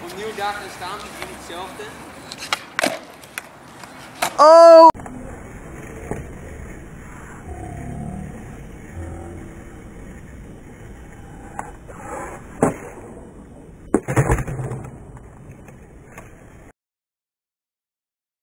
opnieuw daar gaan staan, die doen hetzelfde. Oh!